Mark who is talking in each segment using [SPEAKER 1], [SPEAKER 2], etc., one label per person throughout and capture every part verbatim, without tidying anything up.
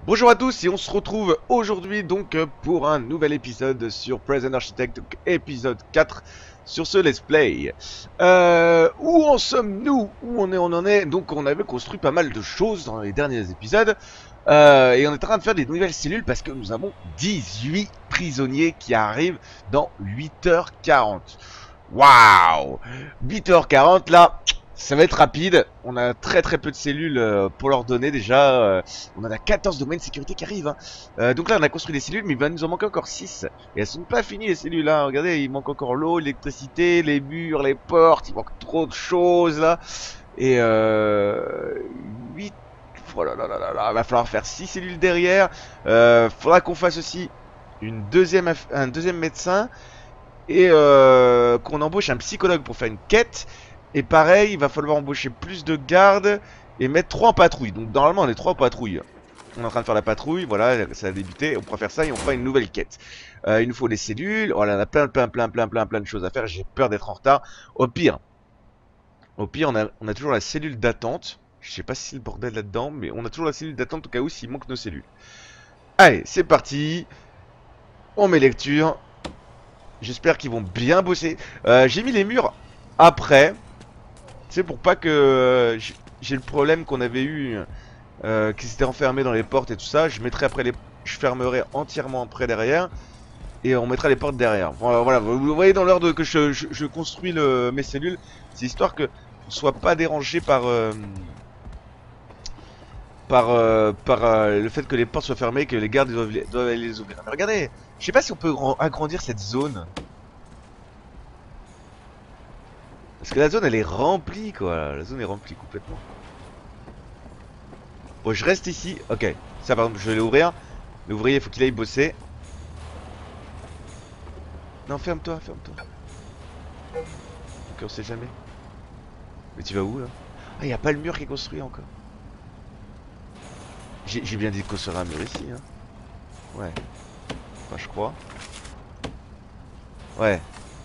[SPEAKER 1] Bonjour à tous et on se retrouve aujourd'hui donc pour un nouvel épisode sur Prison Architect, donc épisode quatre sur ce let's play. Euh, où en sommes-nous? Où on est, on en est? Donc on avait construit pas mal de choses dans les derniers épisodes euh, et on est en train de faire des nouvelles cellules parce que nous avons dix-huit prisonniers qui arrivent dans huit heures quarante. Waouh! huit heures quarante là, ça va être rapide. On a très très peu de cellules euh, pour leur donner déjà. Euh, on en a quatorze de moyenne sécurité qui arrivent. Hein. Euh, donc là, on a construit des cellules, mais il va nous en manquer encore six. Et elles sont pas finies les cellules là. Regardez, il manque encore l'eau, l'électricité, les murs, les portes. Il manque trop de choses là. Et euh, huit. Oh là là là là là. Il va falloir faire six cellules derrière. Euh, faudra qu'on fasse aussi une deuxième, un deuxième médecin. Et euh, qu'on embauche un psychologue pour faire une quête. Et pareil, il va falloir embaucher plus de gardes et mettre trois en patrouille. Donc normalement on est trois en patrouille. On est en train de faire la patrouille, voilà, ça a débuté. On pourra faire ça et on fera une nouvelle quête. Euh, il nous faut les cellules. Voilà, on a plein, plein, plein, plein, plein, plein de choses à faire. J'ai peur d'être en retard. Au pire, au pire, on a, on a toujours la cellule d'attente. Je sais pas si c'est le bordel là-dedans, mais on a toujours la cellule d'attente au cas où s'il manque nos cellules. Allez, c'est parti. On met lecture. J'espère qu'ils vont bien bosser. Euh, J'ai mis les murs après. C'est pour pas que euh, j'ai le problème qu'on avait eu, euh, qui s'était enfermé dans les portes et tout ça. Je mettrai après les, je fermerai entièrement après derrière et on mettra les portes derrière. Voilà, voilà. Vous voyez dans l'ordre que je, je, je construis le, mes cellules, c'est histoire que on soit pas dérangé par euh, par euh, par euh, le fait que les portes soient fermées, que les gardes doivent, doivent aller les ouvrir. Mais regardez, je sais pas si on peut agrandir cette zone. Parce que la zone elle est remplie quoi, la zone est remplie complètement. Bon, je reste ici. Ok, ça par exemple, je vais l'ouvrir. L'ouvrier, il faut qu'il aille bosser. Non, ferme-toi, ferme-toi. Ok, on sait jamais. Mais tu vas où là? Ah, y a pas le mur qui est construit encore. J'ai bien dit de construire un mur ici. Hein. Ouais. Enfin, je crois. Ouais.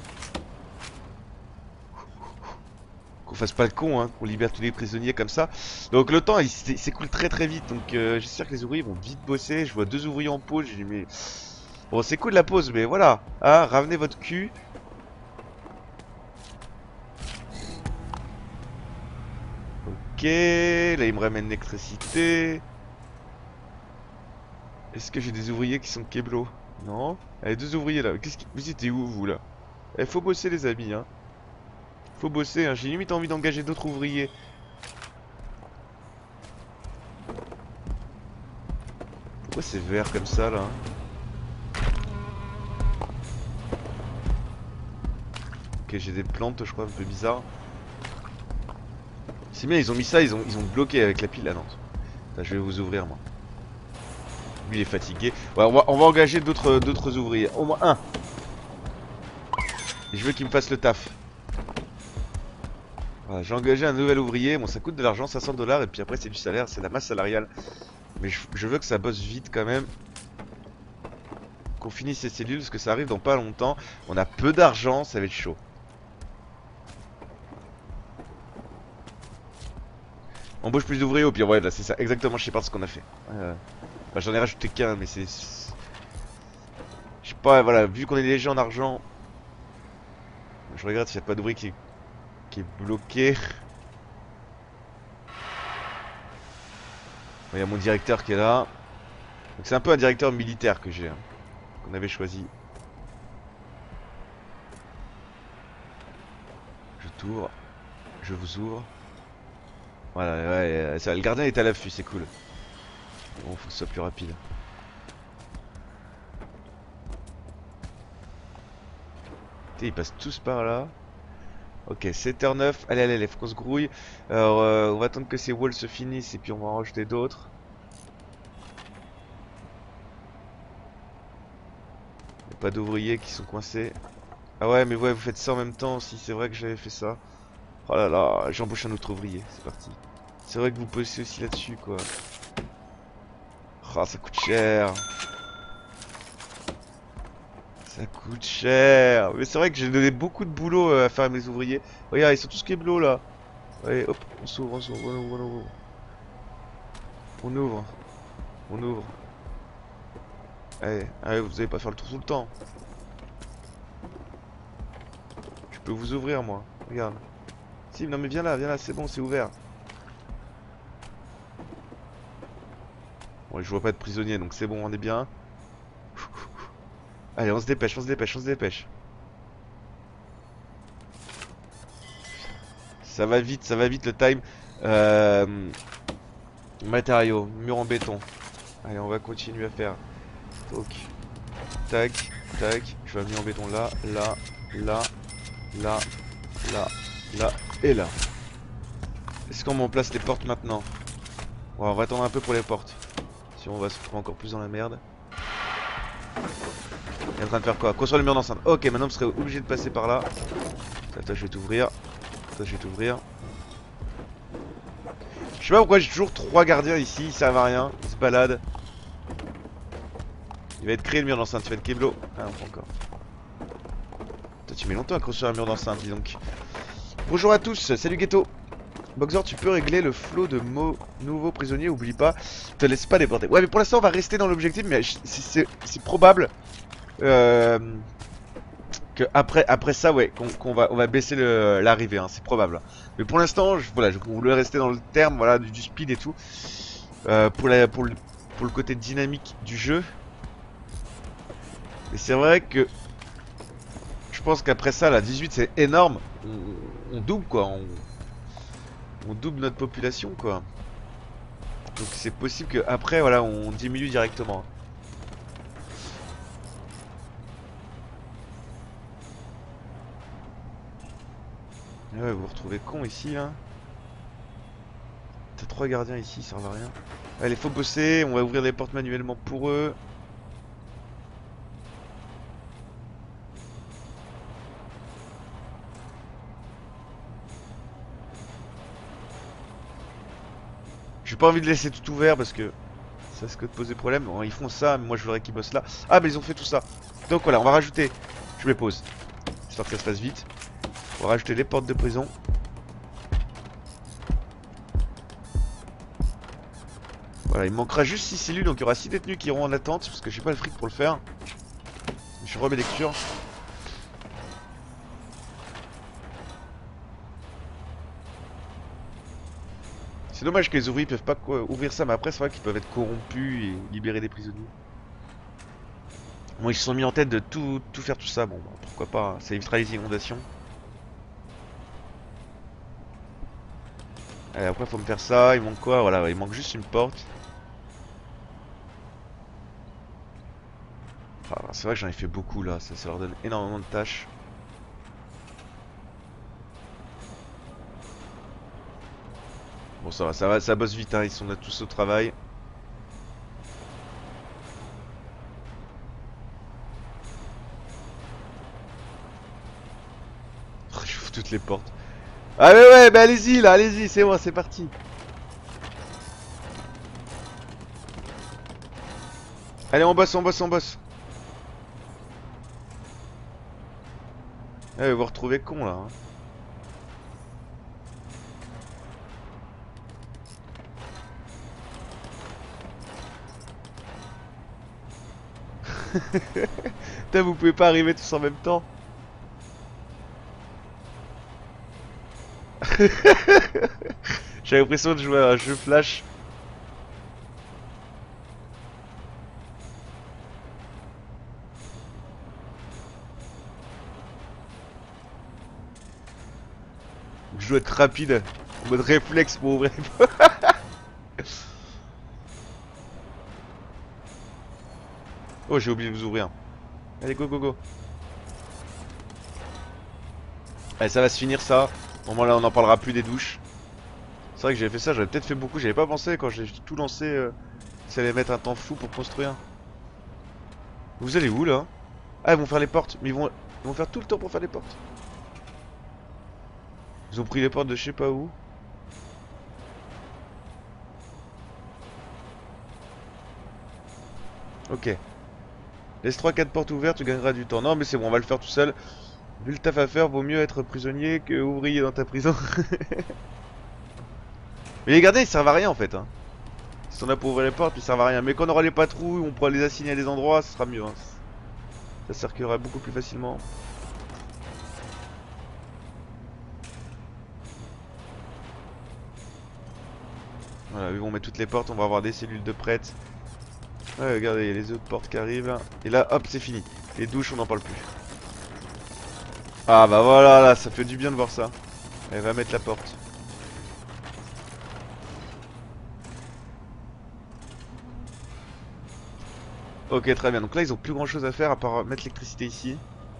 [SPEAKER 1] Qu'on fasse pas le con, hein, qu'on libère tous les prisonniers comme ça. Donc le temps il s'écoule très très vite. Donc euh, j'espère que les ouvriers vont vite bosser. Je vois deux ouvriers en pause. J'ai dit mais bon, c'est cool la pause, mais voilà. Ah, ramenez votre cul. Ok, là il me ramène l'électricité. Est-ce que j'ai des ouvriers qui sont keblo? Non. Allez, deux ouvriers là. Qu'est-ce qui... Vous étiez où vous là? Eh, faut bosser les amis, hein. Faut bosser, hein. J'ai limite envie d'engager d'autres ouvriers. Pourquoi c'est vert comme ça là? Ok, j'ai des plantes, je crois, un peu bizarres. C'est bien, ils ont mis ça, ils ont, ils ont bloqué avec la pile. Ah non. Attends, je vais vous ouvrir moi. Lui il est fatigué. Ouais, on va, on va engager d'autres d'autres ouvriers. Au moins un. Et je veux qu'il me fasse le taf. Voilà, j'ai engagé un nouvel ouvrier. Bon, ça coûte de l'argent, cinq cents dollars. Et puis après, c'est du salaire, c'est la masse salariale. Mais je, je veux que ça bosse vite quand même. Qu'on finisse ces cellules parce que ça arrive dans pas longtemps. On a peu d'argent, ça va être chaud. On embauche plus d'ouvriers au pire, ouais, là c'est ça, exactement, je sais pas ce qu'on a fait. Euh, bah, j'en ai rajouté qu'un, mais c'est. Je sais pas, voilà, vu qu'on est léger en argent. Je regarde s'il n'y a pas d'ouvrier qui... qui est bloqué. Il y a mon directeur qui est là. Donc c'est un peu un directeur militaire que j'ai, hein, qu'on avait choisi. Je t'ouvre. Je vous ouvre. Voilà, ouais, ça, le gardien est à l'affût, c'est cool. Bon, faut que ce soit plus rapide. Ils passent tous par là. Ok, sept heures neuf. Allez, allez, allez, faut qu'on se grouille. Alors, euh, on va attendre que ces walls se finissent et puis on va en rajouter d'autres. Il n'y a pas d'ouvriers qui sont coincés. Ah ouais, mais ouais, vous faites ça en même temps aussi. C'est vrai que j'avais fait ça. Oh là là, j'embauche un autre ouvrier. C'est parti. C'est vrai que vous bossez aussi là-dessus, quoi. Oh, ça coûte cher. Ça coûte cher. Mais c'est vrai que j'ai donné beaucoup de boulot à faire à mes ouvriers. Regarde, ils sont tous keblo là. Allez, hop, on s'ouvre, on s'ouvre, on ouvre, on ouvre. On ouvre. On ouvre. Allez, allez, vous allez pas faire le tour tout le temps. Je peux vous ouvrir moi. Regarde. Si, non mais viens là, viens là, c'est bon, c'est ouvert. Bon, je vois pas de prisonnier, donc c'est bon, on est bien. Allez, on se dépêche, on se dépêche, on se dépêche. Ça va vite, ça va vite le time. Euh... Matériaux, mur en béton. Allez, on va continuer à faire. Tac, tac, tac. Je vais mettre en béton là, là, là, là, là, là et là. Est-ce qu'on met en place les portes maintenant? Bon, on va attendre un peu pour les portes. Sinon on va se retrouver encore plus dans la merde. Il est en train de faire quoi? Construire le mur d'enceinte. Ok, maintenant on serait obligé de passer par là. Ça, toi je vais t'ouvrir. Ça je vais t'ouvrir. Je sais pas pourquoi j'ai toujours trois gardiens ici, ils servent à rien, ils se baladent. Il va être créé le mur d'enceinte, tu vas être Keblo. Ah non, pas encore. Toi tu mets longtemps à construire un mur d'enceinte, dis donc. Bonjour à tous, salut Ghetto. Boxer, tu peux régler le flot de mots nouveaux prisonniers, oublie pas, te laisse pas déporter. Ouais mais pour l'instant on va rester dans l'objectif, mais c'est probable euh, que après, après ça ouais, qu'on qu'on va, on va baisser l'arrivée, hein, c'est probable. Mais pour l'instant, je, voilà, je voulais rester dans le terme voilà, du, du speed et tout. Euh, pour, la, pour, le, pour le côté dynamique du jeu. Et c'est vrai que je pense qu'après ça, la dix-huit c'est énorme. On, on double quoi, on, on double notre population quoi. Donc c'est possible qu'après voilà on diminue directement. Ouais, vous vous retrouvez con ici hein. T'as trois gardiens ici, ça servent à rien. Allez, faut bosser, on va ouvrir les portes manuellement pour eux. J'ai pas envie de laisser tout ouvert parce que ça risque de poser problème. Bon, ils font ça, mais moi je voudrais qu'ils bossent là. Ah, mais ils ont fait tout ça. Donc voilà, on va rajouter. Je les pose. Histoire que ça se fasse vite. On va rajouter les portes de prison. Voilà, il manquera juste six cellules, donc il y aura six détenus qui iront en attente parce que j'ai pas le fric pour le faire. Je remets lecture. C'est dommage que les ouvriers peuvent pas ouvrir ça, mais après c'est vrai qu'ils peuvent être corrompus et libérer des prisonniers. Bon, ils se sont mis en tête de tout, tout faire tout ça, bon bah, pourquoi pas, ça évitera les inondations. Allez, après faut me faire ça, il manque quoi? Voilà, il manque juste une porte. Ah, c'est vrai que j'en ai fait beaucoup là, ça, ça leur donne énormément de tâches. Bon ça va, ça va, ça bosse vite, hein, ils sont là tous au travail. J'ouvre toutes les portes. Ah ouais ouais, bah allez-y là, allez-y, c'est moi, c'est parti. Allez, on bosse, on bosse, on bosse. Eh, vous vous retrouvez con là. Hein. Putain, vous pouvez pas arriver tous en même temps. J'ai l'impression de jouer à un jeu flash. Je dois être rapide, en mode réflexe pour ouvrir les portes. Oh, j'ai oublié de vous ouvrir. Allez, go, go, go. Allez, ça va se finir ça. Au moment là, on n'en parlera plus des douches. C'est vrai que j'avais fait ça, j'avais peut-être fait beaucoup. J'avais pas pensé quand j'ai tout lancé. Euh, ça allait mettre un temps fou pour construire. Vous allez où là? Ah, ils vont faire les portes. Mais ils vont, ils vont faire tout le temps pour faire les portes. Ils ont pris les portes de je sais pas où. Ok. Laisse trois quatre portes ouvertes, tu gagneras du temps. Non mais c'est bon, on va le faire tout seul. Vu le taf à faire, vaut mieux être prisonnier que ouvrier dans ta prison. Mais les gardiens ils servent à rien en fait. Hein. Si on a pour ouvrir les portes, puis ça servent à rien. Mais quand on aura les patrouilles, on pourra les assigner à des endroits, ce sera mieux. Hein. Ça circulera beaucoup plus facilement. Voilà, vu qu'on met toutes les portes, on va avoir des cellules de prêtes. Ouais, regardez, il y a les autres portes qui arrivent. Et là, hop, c'est fini. Les douches, on n'en parle plus. Ah bah voilà, là, ça fait du bien de voir ça. Elle va mettre la porte. Ok, très bien. Donc là, ils ont plus grand chose à faire à part mettre l'électricité ici.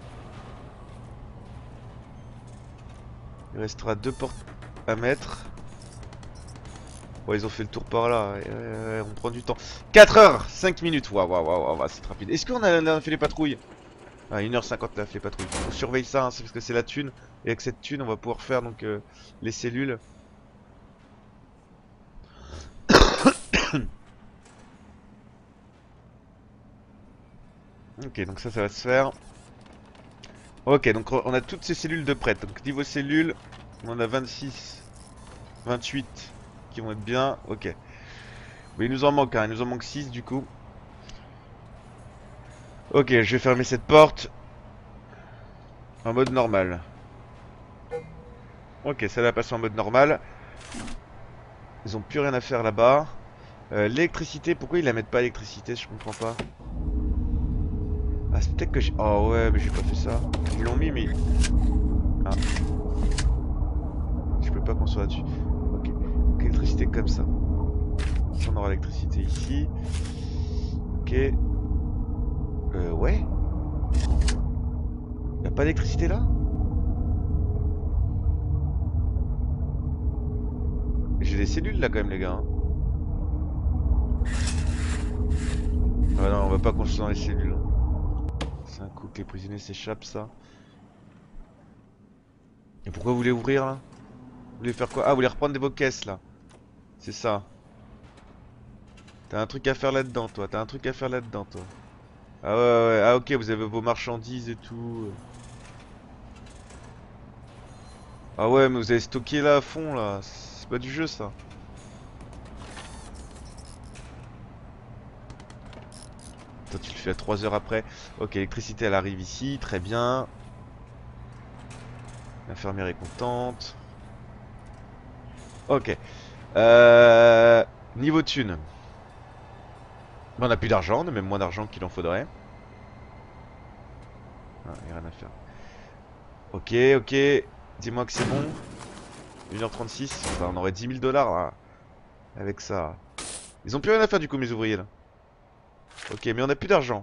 [SPEAKER 1] Il restera deux portes à mettre. Bon, ils ont fait le tour par là. Ouais, ouais, ouais, on prend du temps. quatre heures cinq minutes. Waouh, waouh, waouh, waouh, c'est rapide. Est-ce qu'on a, a fait les patrouilles? Ah, une heure cinquante là, fait les patrouilles. On surveille ça, hein, c'est parce que c'est la thune. Et avec cette thune, on va pouvoir faire donc euh, les cellules. Ok, donc ça, ça va se faire. Ok, donc on a toutes ces cellules de prêtes. Donc niveau cellules, on en a vingt-six, vingt-huit qui vont être bien. Ok. Mais il nous en manque un, hein. Il nous en manque six du coup. Ok, je vais fermer cette porte. En mode normal. Ok, ça va passer en mode normal. Ils ont plus rien à faire là-bas. Euh, l'électricité, pourquoi ils la mettent pas l'électricité? Je comprends pas. Ah, c'est peut-être que j'ai... Oh ouais, mais j'ai pas fait ça. Ils l'ont mis, mais... Ah. Je peux pas construire là-dessus. Ok. Donc électricité comme ça. On aura l'électricité ici. Ok. Euh, ouais. Y'a pas d'électricité là? J'ai des cellules là quand même les gars. Hein. Ah non, on va pas construire dans les cellules. C'est un coup que les prisonniers s'échappent ça. Et pourquoi vous voulez ouvrir là? Vous voulez faire quoi? Ah, vous voulez reprendre vos caisses là. C'est ça. T'as un truc à faire là-dedans toi. T'as un truc à faire là-dedans toi. Ah ouais, ouais, ouais. Ah ok, vous avez vos marchandises et tout. Ah ouais, mais vous avez stocké là à fond là. C'est pas du jeu ça. Toi tu le fais à trois heures après. Ok, l'électricité elle arrive ici, très bien. L'infirmière est contente. Ok. Euh... Niveau thune. On n'a plus d'argent, on a même moins d'argent qu'il en faudrait. Ah, y a rien à faire. Ok, ok. Dis-moi que c'est bon. une heure trente-six. Enfin, on aurait dix mille dollars là. Avec ça. Ils ont plus rien à faire du coup, mes ouvriers là. Ok, mais on a plus d'argent.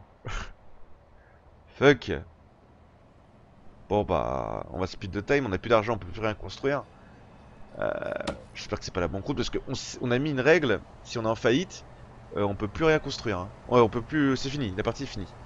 [SPEAKER 1] Fuck. Bon bah, on va speed the time, on a plus d'argent, on peut plus rien construire. Euh, J'espère que c'est pas la banqueroute parce qu'on on a mis une règle, si on est en faillite, euh, on peut plus rien construire. Hein. Ouais, on peut plus, c'est fini, la partie est finie.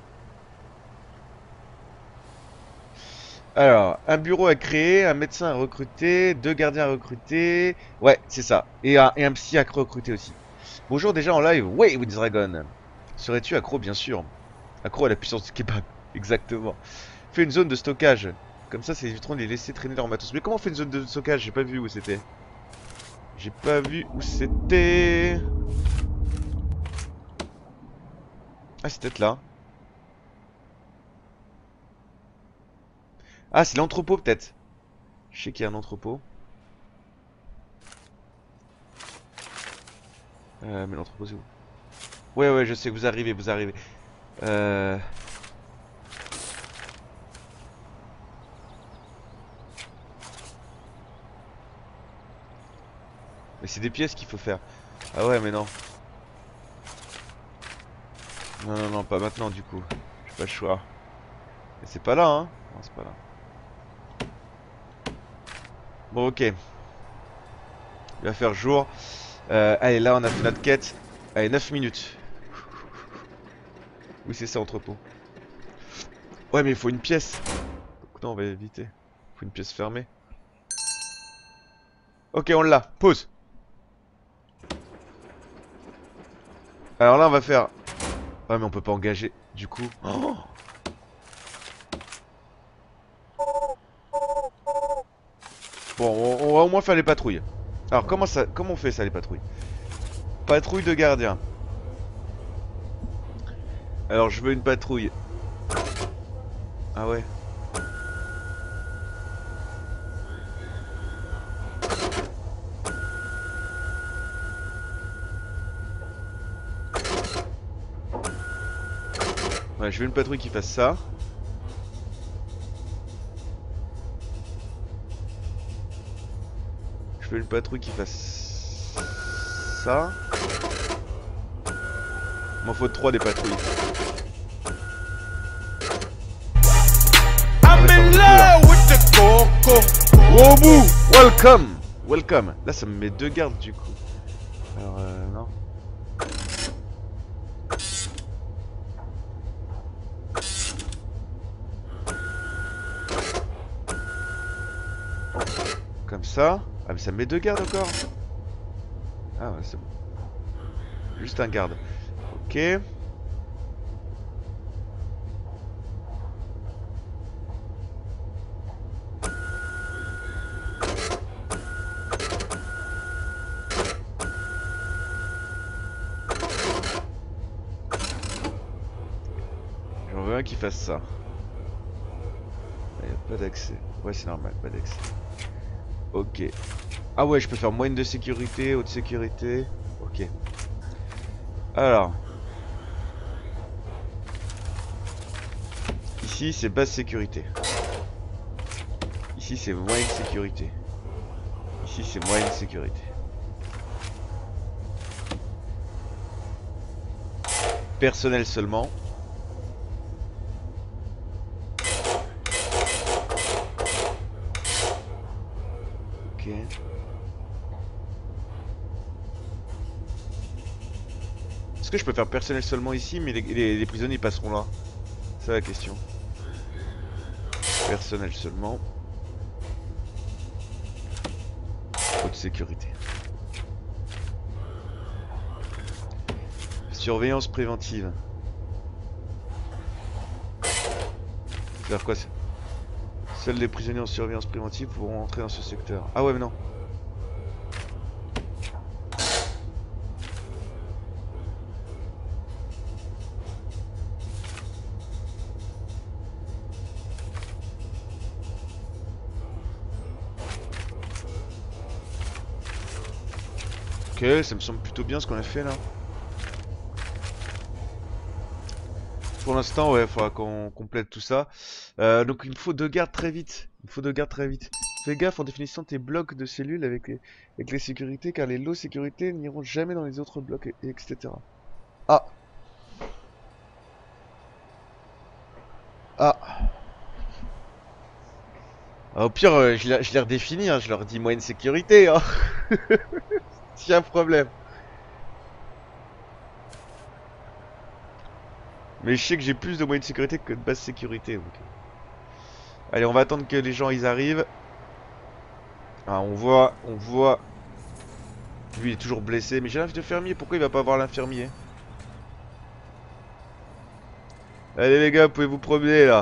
[SPEAKER 1] Alors, un bureau à créer, un médecin à recruter, deux gardiens à recruter. Ouais, c'est ça. Et un, et un psy à recruter aussi. Bonjour déjà en live, ouais, with Dragon. Serais-tu accro, bien sûr. Accro à la puissance du kebab, exactement. Fais une zone de stockage. Comme ça, ça éviteront de les laisser traîner leur matos. Mais comment on fait une zone de stockage? J'ai pas vu où c'était. J'ai pas vu où c'était. Ah, c'est peut-être là. Ah, c'est l'entrepôt peut-être. Je sais qu'il y a un entrepôt. Euh, mais l'entrepôt c'est où? Ouais, ouais, je sais, vous arrivez, vous arrivez. Euh... Mais c'est des pièces qu'il faut faire. Ah ouais, mais non. Non, non, non, pas maintenant du coup. J'ai pas le choix. Mais c'est pas là, hein. Non, c'est pas là. Bon, ok. Il va faire jour. Euh, allez, là, on a fait notre quête. Allez, neuf minutes. Oui, c'est ça, entrepôt. Ouais, mais il faut une pièce. Donc, non, on va éviter. Il faut une pièce fermée. Ok, on l'a. Pause. Alors là, on va faire... Ouais, mais on peut pas engager. Du coup... Oh, bon, on, on va au moins faire les patrouilles. Alors, comment ça, comment on fait ça, les patrouilles? patrouille de gardien. Alors je veux une patrouille. Ah ouais. Ouais, je veux une patrouille qui fasse ça. Je veux une patrouille qui fasse ça. Il m'en faut trois des patrouilles. I'm in love with the coco. Wobu, welcome. Welcome. Là ça me met deux gardes du coup. Alors euh, non. Comme ça. Ah mais ça me met deux gardes encore. Ah ouais c'est bon. Juste un garde. Ok. J'en veux un qui fasse ça. Il n'y a pas d'accès. Ouais c'est normal, pas d'accès. Ok. Ah ouais, je peux faire moyenne de sécurité, haute sécurité. Ok. Alors. Ici c'est basse sécurité. Ici c'est moyenne sécurité. Ici c'est moyenne sécurité. Personnel seulement. Ok. Est-ce que je peux faire personnel seulement ici, mais les, les, les prisonniers passeront là? C'est la question. Personnel seulement. Haute sécurité. Surveillance préventive. C'est-à-dire quoi? Seuls les prisonniers en surveillance préventive pourront entrer dans ce secteur. Ah ouais mais non. Ok, ça me semble plutôt bien ce qu'on a fait là. Pour l'instant, ouais, il faudra qu'on complète tout ça. Euh, donc il me faut deux gardes très vite. Il me faut deux gardes très vite. Fais gaffe en définissant tes blocs de cellules avec les, avec les sécurités, car les lots sécurité n'iront jamais dans les autres blocs, et, et etc. Ah. Ah. Ah, au pire, euh, je les redéfinis, hein, je leur dis moyenne sécurité. Hein. S'il y a un problème. Mais je sais que j'ai plus de moyenne sécurité que de basse sécurité. Donc. Allez, on va attendre que les gens ils arrivent. Ah, on voit, on voit. Lui il est toujours blessé, mais j'ai l'infirmier, pourquoi il va pas voir l'infirmier? Allez les gars, vous pouvez vous promener là.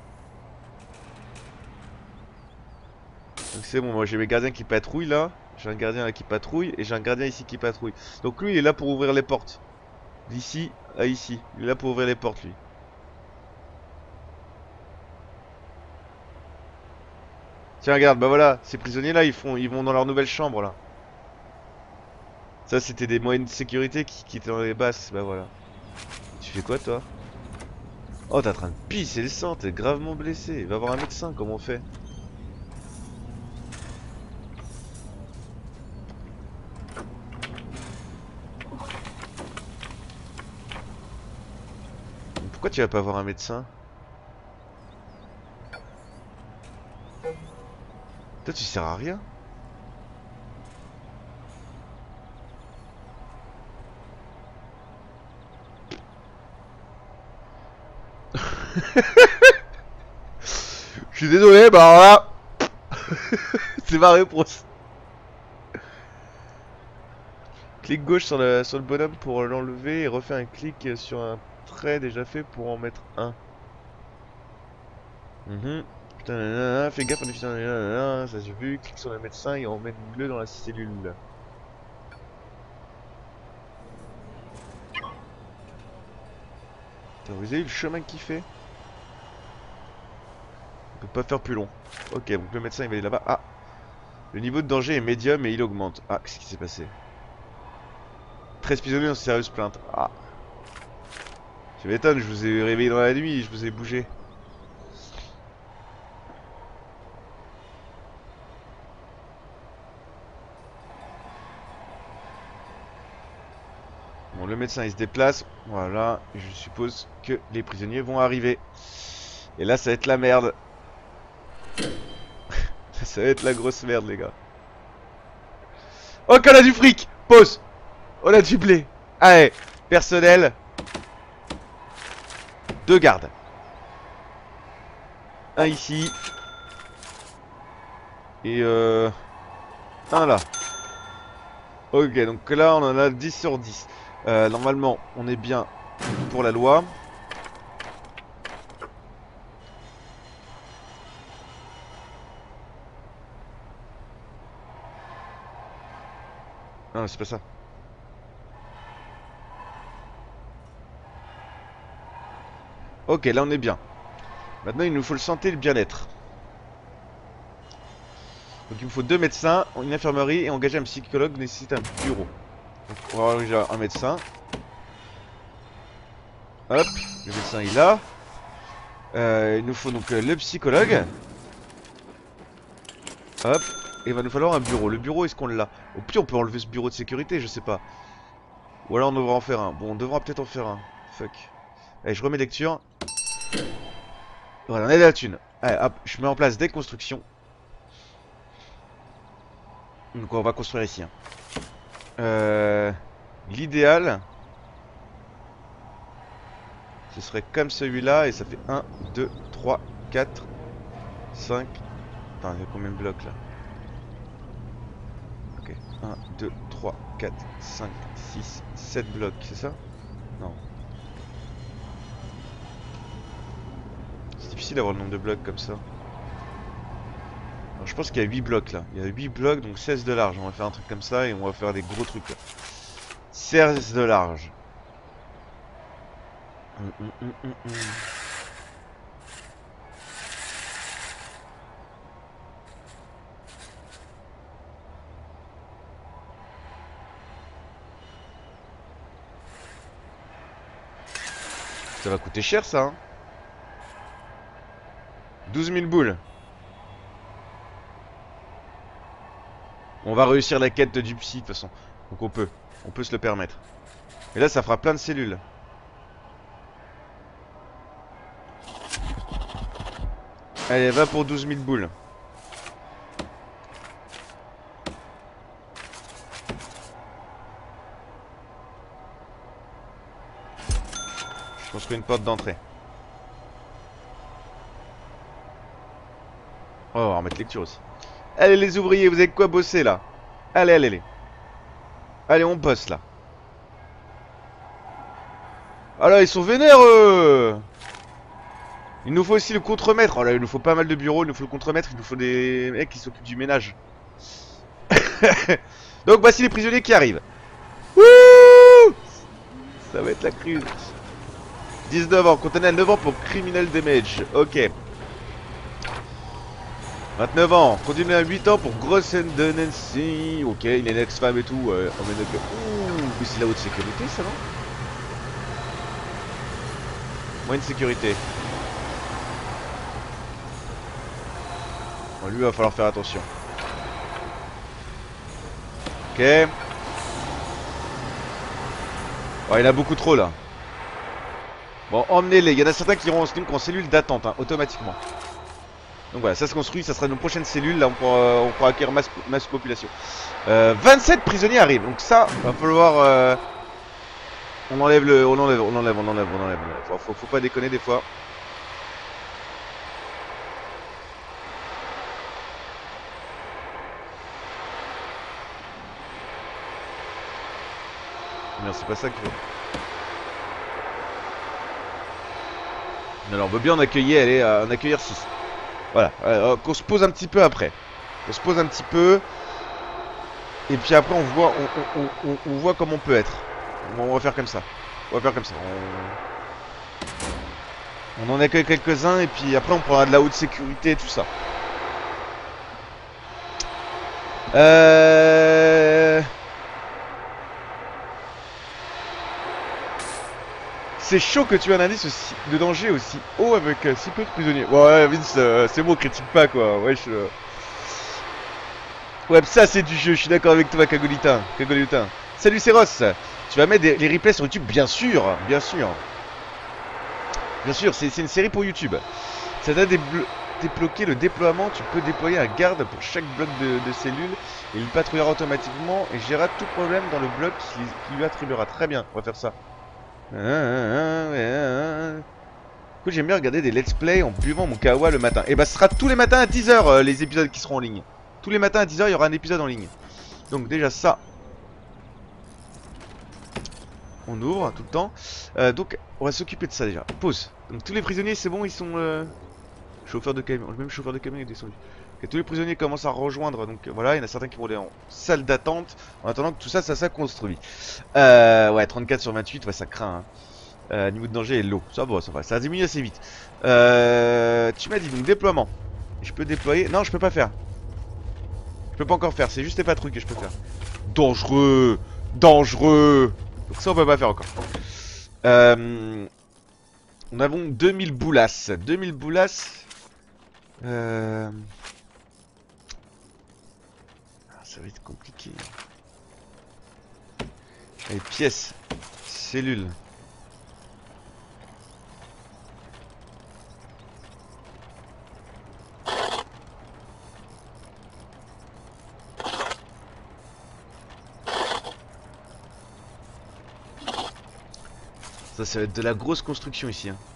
[SPEAKER 1] Donc c'est bon, moi j'ai mes gardiens qui patrouillent là. J'ai un gardien là qui patrouille et j'ai un gardien ici qui patrouille. Donc lui il est là pour ouvrir les portes. D'ici à ici. Il est là pour ouvrir les portes lui. Tiens regarde, bah voilà, ces prisonniers là ils font, ils vont dans leur nouvelle chambre là. Ça c'était des moyennes de sécurité qui, qui étaient dans les basses, bah voilà. Tu fais quoi toi? Oh t'es en train de pisser le sang, t'es gravement blessé. Va voir un médecin, comment on fait? Pourquoi tu vas pas voir un médecin? Toi tu sers à rien. Je suis désolé, bah alors là c'est ma réponse. Clic gauche sur le, sur le bonhomme pour l'enlever et refais un clic sur un trait déjà fait pour en mettre un. Mmh. Putain, nanana, fais gaffe en utilisant nanana, ça j'ai vu, clique sur le médecin et on met une bleue dans la cellule. Attends, vous avez vu le chemin qu'il fait? On peut pas faire plus long. Ok, donc le médecin il va aller là-bas. Ah! Le niveau de danger est médium et il augmente. Ah, qu'est-ce qui s'est passé? treize prisonniers en sérieuse plainte. Ah! Je m'étonne, je vous ai réveillé dans la nuit, je vous ai bougé. Bon, le médecin il se déplace. Voilà, je suppose que les prisonniers vont arriver. Et là, ça va être la merde. Ça va être la grosse merde, les gars. Oh, qu'on a du fric! Pause! On a du blé! Allez, personnel. Deux gardes. Un ici. Et euh... un là. Ok, donc là on en a dix sur dix. Euh, normalement, on est bien pour la loi. Non, c'est pas ça. Ok, là on est bien. Maintenant, il nous faut le santé et le bien-être. Donc il me faut deux médecins, une infirmerie et engager un psychologue nécessite un bureau. Donc on va avoir déjà un médecin. Hop, le médecin il est là. Euh, il nous faut donc euh, le psychologue. Hop, et il va nous falloir un bureau. Le bureau, est-ce qu'on l'a? Au pire, on peut enlever ce bureau de sécurité, je sais pas. Ou alors on devra en faire un. Bon, on devra peut-être en faire un. Fuck. Allez, je remets lecture. Voilà, on a de la thune. Allez, hop, je mets en place des constructions. Donc on va construire ici. Hein. Euh, L'idéal, ce serait comme celui-là et ça fait un, deux, trois, quatre, cinq. Attends, il y a combien de blocs là? Ok, un, deux, trois, quatre, cinq, six, sept blocs, c'est ça? Non. C'est difficile d'avoir le nombre de blocs comme ça. Alors, je pense qu'il y a huit blocs là. Il y a huit blocs, donc seize de large. On va faire un truc comme ça et on va faire des gros trucs là. seize de large. Hum, hum, hum, hum, hum. Ça va coûter cher ça hein. douze mille boules. On va réussir la quête du psy de toute façon. Donc on peut. On peut se le permettre. Et là ça fera plein de cellules. Allez, va pour douze mille boules. Je construis une porte d'entrée. Oh, on va remettre lecture aussi. Allez les ouvriers, vous avez quoi bosser là? Allez, allez, allez. Allez, on bosse là. Ah là, ils sont vénères eux. Il nous faut aussi le contremaître. Oh là, il nous faut pas mal de bureaux, il nous faut le contremaître, il nous faut des mecs qui s'occupent du ménage. Donc voici les prisonniers qui arrivent. Wouh! Ça va être la crise. dix-neuf ans, condamné à neuf ans pour criminal damage. Ok. vingt-neuf ans, condamné à huit ans pour gross indecency. Ok, il est une ex-femme et tout. Euh, on met de... Ouh, mais c'est la haute sécurité ça non? Moyenne sécurité. Bon, lui, il va falloir faire attention. Ok. Oh, il y en a beaucoup trop là. Bon, emmenez-les. Il y en a certains qui iront en cellule d'attente, hein, automatiquement. Donc voilà, ça se construit. Ça sera nos prochaines cellules. Là, on pourra, on pourra acquérir masse, masse population. Euh, vingt-sept prisonniers arrivent. Donc ça, va falloir. Euh, on enlève le. On enlève, on enlève, on enlève, on enlève. Faut, faut, faut pas déconner des fois. Non, c'est pas ça qu'il faut. Alors, on veut bien en accueillir, allez, en accueillir six. Voilà, euh, qu'on se pose un petit peu après. On se pose un petit peu. Et puis après, on voit, on, on, on, on voit comment on peut être. On va faire comme ça. On va faire comme ça. On... On en a que quelques-uns et puis après on prendra de la haute sécurité et tout ça. Euh... C'est chaud que tu aies un indice aussi, de danger aussi haut avec euh, si peu de prisonniers. Ouais, Vince, euh, c'est bon, critique pas quoi. Ouais, je... Ouais, ça c'est du jeu, je suis d'accord avec toi, Cagolita. Cagolita. Salut Céros. Tu vas mettre des, les replays sur YouTube, bien sûr, bien sûr. Bien sûr, c'est une série pour YouTube. Ça t'a débloqué le déploiement, tu peux déployer un garde pour chaque bloc de, de cellules et il patrouillera automatiquement et gérera tout problème dans le bloc qui, qui lui attribuera. Très bien, on va faire ça. Écoute, j'aime bien regarder des let's play en buvant mon kawa le matin. Et bah, ce sera tous les matins à dix heures euh, les épisodes qui seront en ligne. Tous les matins à dix heures, il y aura un épisode en ligne. Donc, déjà ça. On ouvre tout le temps. Euh, donc, on va s'occuper de ça déjà. Pause. Donc, tous les prisonniers, c'est bon, ils sont. Euh... Chauffeur de camion. Le même chauffeur de camion est descendu. Okay, tous les prisonniers commencent à rejoindre. Donc, voilà, il y en a certains qui vont aller en salle d'attente. En attendant que tout ça, ça, ça construit. Euh, ouais, trente-quatre sur vingt-huit, ouais, ça craint. Hein. Euh, niveau de danger et l'eau, ça va, ça va, ça diminue assez vite. Euh, tu m'as dit donc déploiement. Je peux déployer, non je peux pas faire. Je peux pas encore faire, c'est juste les patrouilles que je peux faire. Dangereux, dangereux. Donc ça on peut pas faire encore. Euh, on a donc deux mille boulasses, deux mille boulasses. Euh, ça va être compliqué. Les pièces, cellules. Ça, ça va être de la grosse construction ici. Hein.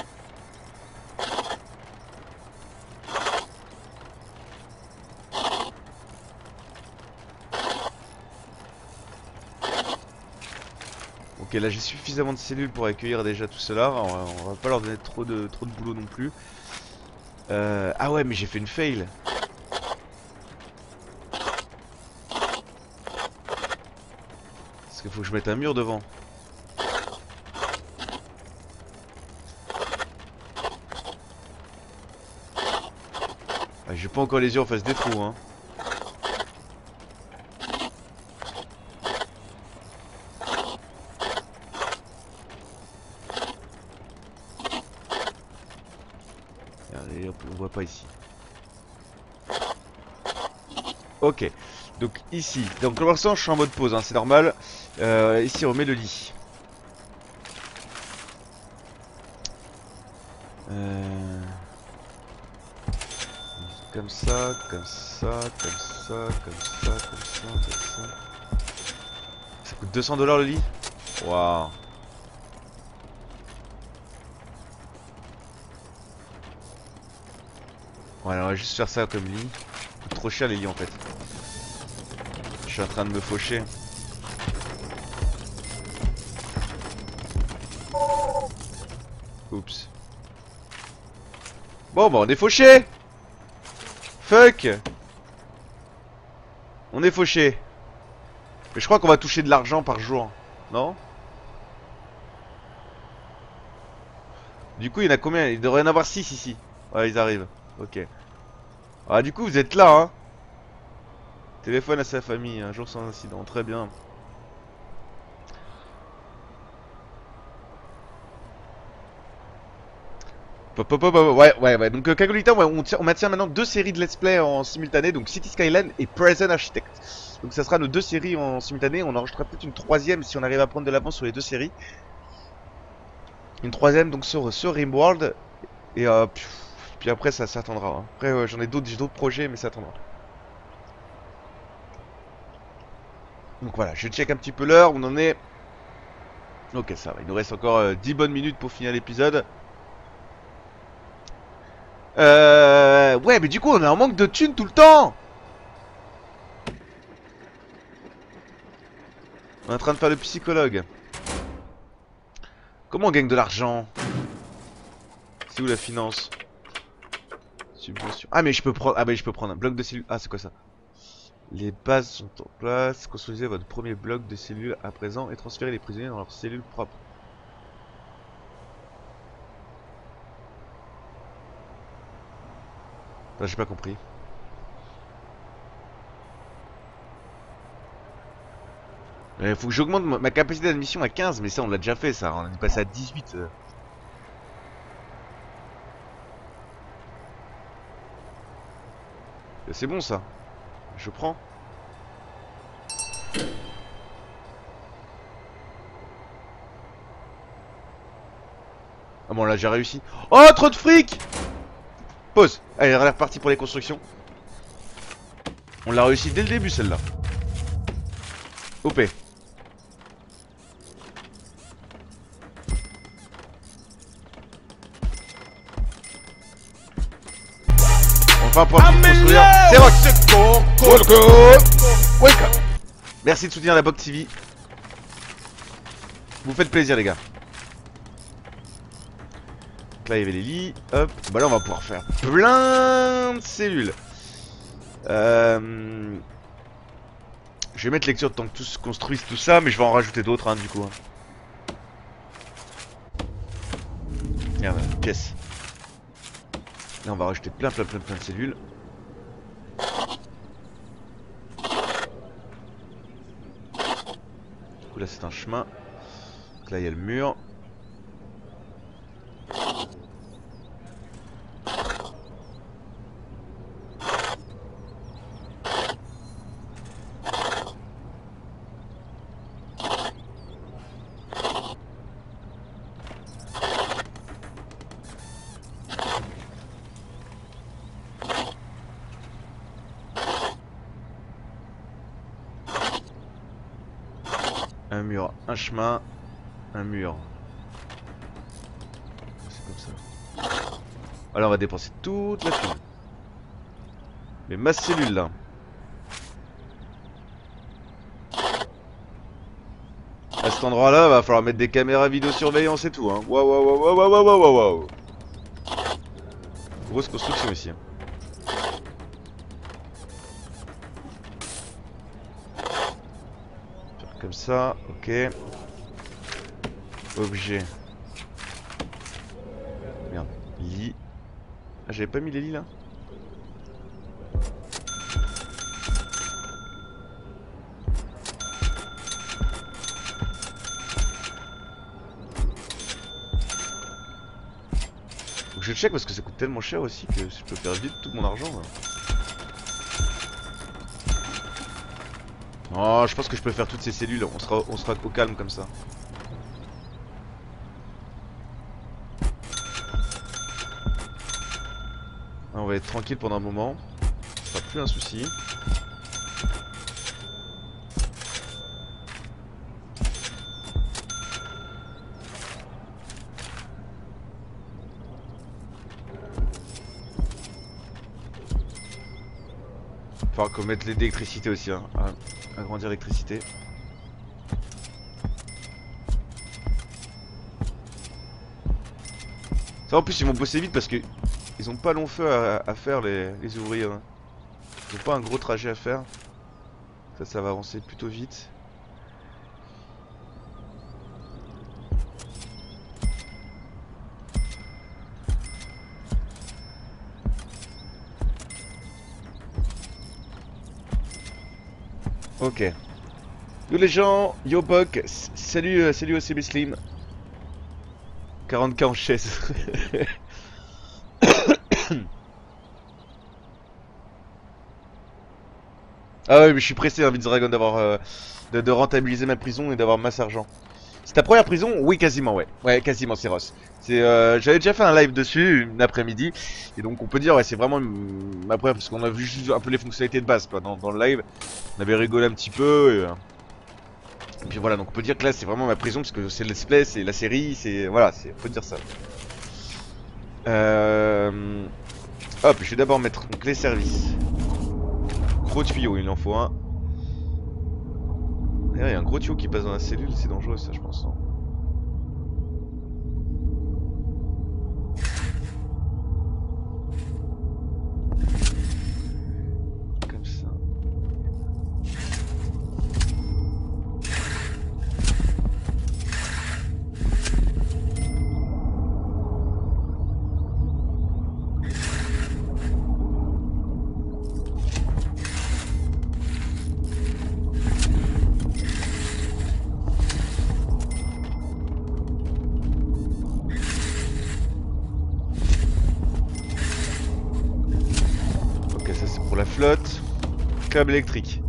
[SPEAKER 1] Ok, là j'ai suffisamment de cellules pour accueillir déjà tout cela. On va, on va pas leur donner trop de, trop de boulot non plus. Euh, ah ouais, mais j'ai fait une fail. Parce qu'il faut que je mette un mur devant. Ah, j'ai pas encore les yeux en face des trous, hein. Regardez, on voit pas ici. Ok, donc ici, donc pour l'instant je suis en mode pause, hein, c'est normal. Euh, ici on met le lit. Euh... Comme ça, comme ça, comme ça, comme ça, comme ça, comme ça. Ça coûte deux cents dollars le lit. Waouh. Ouais, on va juste faire ça comme lit. Ça coûte trop cher les lits en fait. Je suis en train de me faucher. Oups. Bon bah on est fauché. Fuck. On est fauché. Mais je crois qu'on va toucher de l'argent par jour. Non? Du coup il y en a combien? Il devrait y en avoir six ici. Ouais ils arrivent. Ok. Ah du coup vous êtes là hein. Téléphone à sa famille, un jour sans incident, très bien. Pop, pop, pop, ouais, ouais, ouais. Donc, euh, Kagolita, ouais, on, on maintient maintenant deux séries de let's play en simultané, donc City Skyline et Present Architect. Donc, ça sera nos deux séries en simultané. On enregistrera peut-être une troisième si on arrive à prendre de l'avance sur les deux séries. Une troisième, donc sur, sur Rimworld. Et euh, puis, puis après, ça s'attendra. Hein. Après, euh, j'en ai d'autres, j'ai d'autres projets, mais ça attendra. Donc voilà, je check un petit peu l'heure, on en est. Ok, ça va, il nous reste encore euh, dix bonnes minutes pour finir l'épisode. Euh... Ouais, mais du coup, on est en manque de thunes tout le temps. On est en train de faire le psychologue. Comment on gagne de l'argent? C'est où la finance? Subvention. Ah, mais je peux prendre. Ah, mais je peux prendre un bloc de cellules. Ah, c'est quoi ça? Les bases sont en place. Construisez votre premier bloc de cellules à présent et transférez les prisonniers dans leurs cellules propres. Enfin, j'ai pas compris. Il faut que j'augmente ma ma capacité d'admission à quinze, mais ça on l'a déjà fait ça, on est passé à dix-huit. euh. C'est bon ça. Je prends. Ah bon là j'ai réussi. Oh trop de fric. Pause. Allez on est reparti pour les constructions. On l'a réussi dès le début celle-là. O P. Enfin pour construire. C'est rock. Welcome. Merci de soutenir la Box T V. Vous faites plaisir les gars. Donc là il y avait les lits. Hop. Bah là on va pouvoir faire plein de cellules. Euh... Je vais mettre lecture de temps que tous construisent tout ça, mais je vais en rajouter d'autres hein, du coup. Merde, pièce. Là on va rajouter plein plein plein plein de cellules. Du coup là c'est un chemin. Donc là il y a le mur. Un mur, un chemin, un mur. C'est comme ça. Alors on va dépenser toute la thune. Mais ma cellule là. À cet endroit là, va falloir mettre des caméras vidéosurveillance et tout. Hein. Waouh waouh waouh waouh waouh waouh waouh. Grosse construction ici. Hein. Comme ça, ok. Objet. Merde, lit. Ah, j'avais pas mis les lits là. Faut que je check parce que ça coûte tellement cher aussi que je peux perdre vite tout mon argent là. Oh, je pense que je peux faire toutes ces cellules, on sera, on sera au calme comme ça. On va être tranquille pendant un moment, ce sera plus un souci. Il faudra qu'on mette l'électricité aussi, hein. Agrandir l'électricité. Ça en plus ils vont bosser vite parce que ils ont pas long feu à, à faire les, les ouvriers. Hein. Ils ont pas un gros trajet à faire. Ça ça va avancer plutôt vite. Ok. Yo les gens, yo Bok, salut, euh, salut O C B Slim. quarante K en chaise. Ah ouais mais je suis pressé hein, Vince Dragon d'avoir euh, de, de rentabiliser ma prison et d'avoir masse argent. C'est ta première prison? Oui quasiment ouais. Ouais quasiment c'est Ross. C'est euh, j'avais déjà fait un live dessus une après-midi. Et donc on peut dire ouais c'est vraiment une, ma première parce qu'on a vu juste un peu les fonctionnalités de base quoi, dans, dans le live. On avait rigolé un petit peu et, euh... et puis voilà donc on peut dire que là c'est vraiment ma prison parce que c'est le let's play, c'est la série, c'est voilà, c'est faut dire ça. Euh... Hop je vais d'abord mettre donc les services. Gros tuyau, il en faut un. D'ailleurs, il y a un gros tuyau qui passe dans la cellule, c'est dangereux ça, je pense. Hein. Comme ça. flotte. Câble électrique.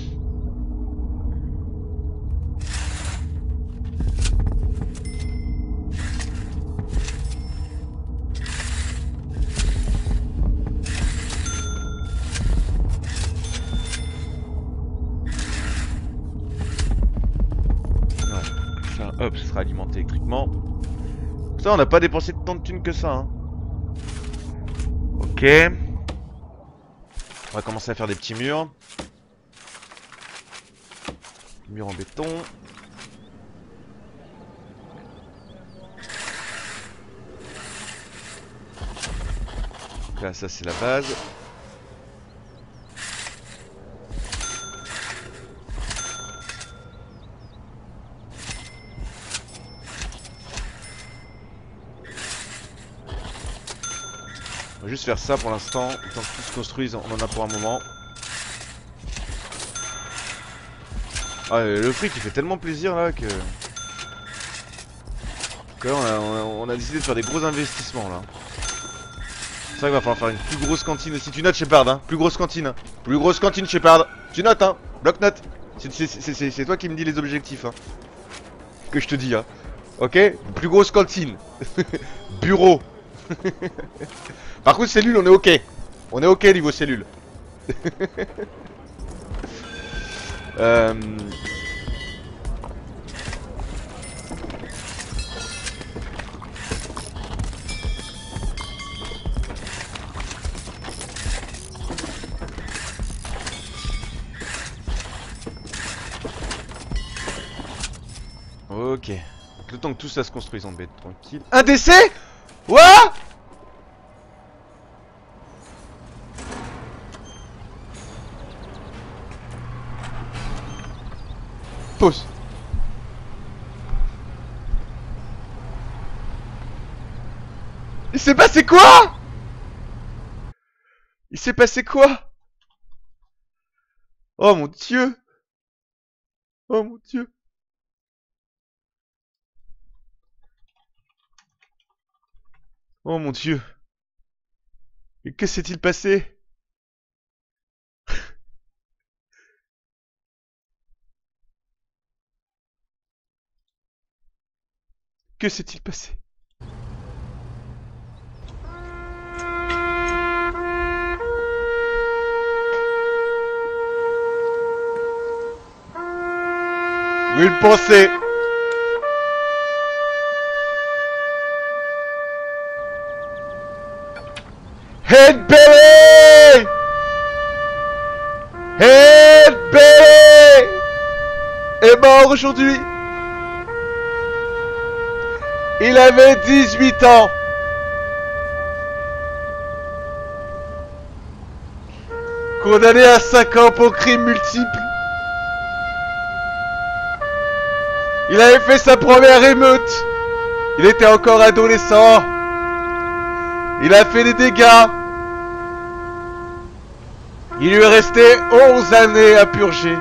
[SPEAKER 1] Hop, ce sera alimenté électriquement. Ça, on n'a pas dépensé tant de thunes que ça. Hein. Ok. On va commencer à faire des petits murs. Murs en béton. Donc là, ça c'est la base. On va juste faire ça pour l'instant, tant que tout se construise, on en a pour un moment. Ah, le fric il fait tellement plaisir là que... que là, on, a, on, a, on a décidé de faire des gros investissements là. C'est vrai qu'il va falloir faire une plus grosse cantine aussi. Tu notes Shepard, hein, plus grosse cantine. Plus grosse cantine Shepard. Tu notes, hein, bloc-note. C'est toi qui me dis les objectifs, hein. Que je te dis, hein. Ok, plus grosse cantine. Bureau. Par contre cellule on est ok. On est ok niveau cellule. euh... Ok. Donc, le temps que tout ça se construise on devait être tranquille. Un décès? What? Pause. Il s'est passé quoi? Il s'est passé quoi? Oh mon dieu. Oh mon dieu. Oh mon dieu. Et que s'est-il passé? Que s'est-il passé? Oui, le penser. Headbelly! Headbelly! Est mort aujourd'hui. Il avait dix-huit ans. Condamné à cinq ans pour crimes multiples. Il avait fait sa première émeute. Il était encore adolescent. Il a fait des dégâts. Il lui est resté onze années à purger.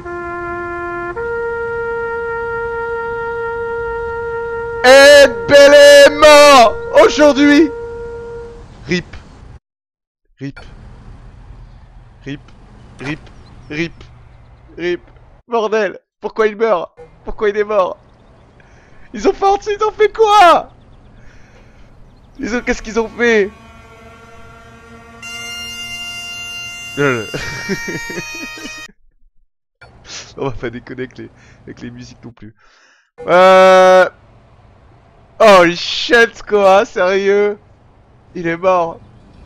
[SPEAKER 1] Ed Bell est mort aujourd'hui. Rip. Rip. Rip. Rip. Rip. Rip. Bordel. Pourquoi il meurt? Pourquoi il est mort? Ils ont fait, ils ont fait quoi? Ils ont, qu'est-ce qu'ils ont fait? On va pas déconner avec les, avec les musiques non plus. Euh... Oh shit quoi, sérieux? Il est mort.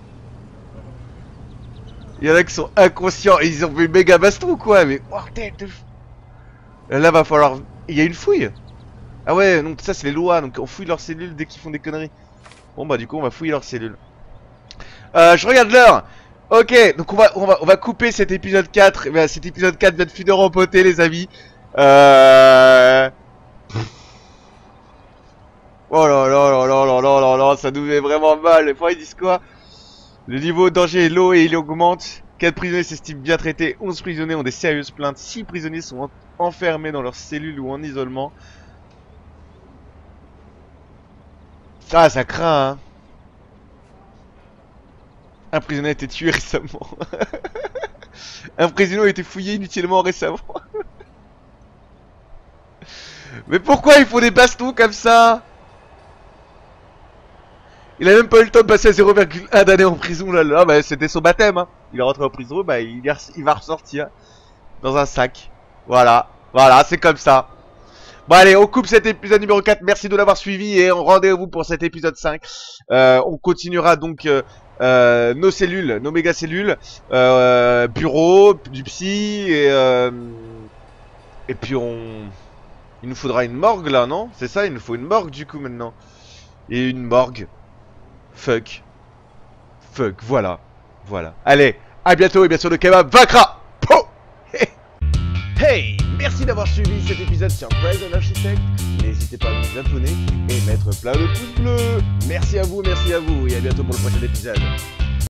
[SPEAKER 1] Il y en a qui sont inconscients et ils ont fait une méga baston ou quoi? Mais oh, tête de... Là va falloir... Il y a une fouille. Ah ouais, donc ça c'est les lois, donc on fouille leurs cellules dès qu'ils font des conneries. Bon bah du coup on va fouiller leurs cellules. Euh, je regarde l'heure. Ok, donc on va, on va, on va couper cet épisode quatre. Ben, cet épisode quatre vient de finir en beauté les amis. Euh... Oh là là là là là là là là, ça nous fait vraiment mal. Les fois ils disent quoi? Le niveau de danger est low et il augmente. quatre prisonniers s'estiment bien traités. onze prisonniers ont des sérieuses plaintes. six prisonniers sont enfermés dans leurs cellules ou en isolement. Ah, ça craint, hein. Un prisonnier a été tué récemment. Un président a été fouillé inutilement récemment. Mais pourquoi il faut des bastons comme ça? Il a même pas eu le temps de passer à zéro virgule un d'année en prison là, là bah, c'était son baptême hein. Il est rentré en prison, bah il, il va ressortir dans un sac. Voilà, voilà, c'est comme ça. Bon allez, on coupe cet épisode numéro quatre, merci de l'avoir suivi et on rendez-vous pour cet épisode cinq. Euh, on continuera donc euh, euh, nos cellules, nos méga cellules, euh, bureau, du psy et euh, et puis on, il nous faudra une morgue là, non? C'est ça, il nous faut une morgue du coup maintenant. Et une morgue. Fuck. Fuck, voilà. Voilà. Allez, à bientôt et bien sûr le kebab vaincra. Po Hey, merci d'avoir suivi cet épisode sur Present Architect. N'hésitez pas à vous abonner et mettre plein de pouces bleus. Merci à vous, merci à vous et à bientôt pour le prochain épisode.